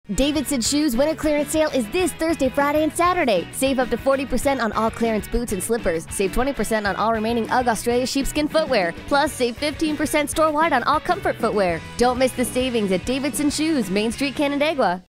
Davidson Shoes winter clearance sale is this Thursday, Friday, and Saturday. Save up to 40% on all clearance boots and slippers. Save 20% on all remaining UGG Australia sheepskin footwear. Plus, save 15% store-wide on all comfort footwear. Don't miss the savings at Davidson Shoes, Main Street, Canandaigua.